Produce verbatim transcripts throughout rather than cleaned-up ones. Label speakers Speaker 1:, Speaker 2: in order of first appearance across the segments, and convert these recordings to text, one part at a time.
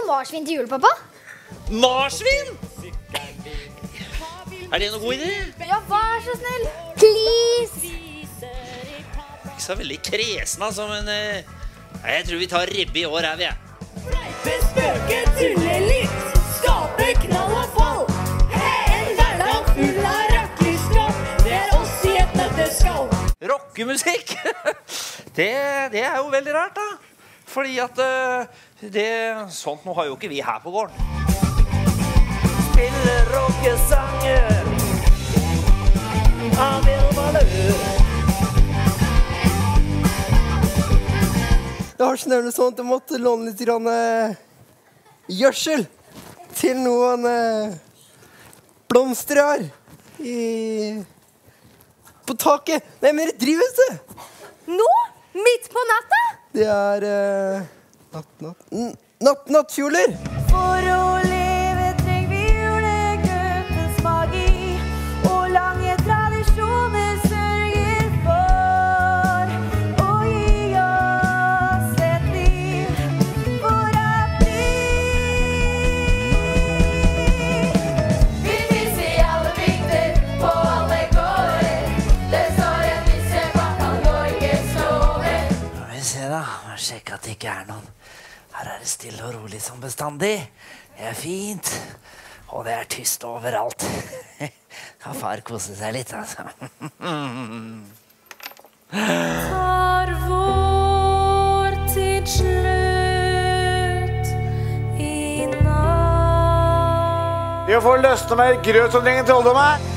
Speaker 1: noe marsvin til jul, pappa.
Speaker 2: Marsvin? Er det noe god idé?
Speaker 1: Ja, vær så snill. Please.
Speaker 2: Ikke så veldig kresen, altså, men eh, jeg tror vi tar ribbe i år her, vi er.
Speaker 3: Fleipe, spøke, tulle litt, skape knall og fall. En hverdag full av røkkelskap, det er oss i et nøtteskall.
Speaker 2: Rockemusikk! Det, det er jo veldig rart, da. Fordi at uh, det, sånt nå har jo ikke vi her på gården. Spille rockesanger av Vilmalør.
Speaker 4: Jeg har snøvnet sånn at jeg måtte låne litt grann, uh, gjødsel til noen uh, blomster jeg har i, på taket. Nei, mer i drivhuset.
Speaker 1: Nå? Midt på natta?
Speaker 4: Det er uh, natt, natt, n- natt, nattkjoler.
Speaker 3: For å leve trenger vi julegrøtens magi, og lange tradisjoner sørger for å gi oss et liv for april. Vi finnes i alle bygder, på alle gårder. Det står en nisse bak alle Norges lover.
Speaker 2: Skal vi se da, må sjekke at det ikke er noen. Her er det stille og rolig som bestandig. Det er fint. Og det er tyst overalt. Kan far kose seg litt, altså.
Speaker 3: Tar vår tid slutt i natt.
Speaker 5: Jeg får løsne meg grøt som trenger trolldom her.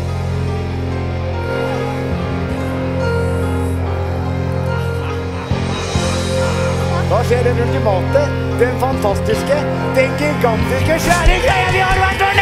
Speaker 5: Da skjer den ultimate, den fantastiske, den gigantiske svære greia vi har vært for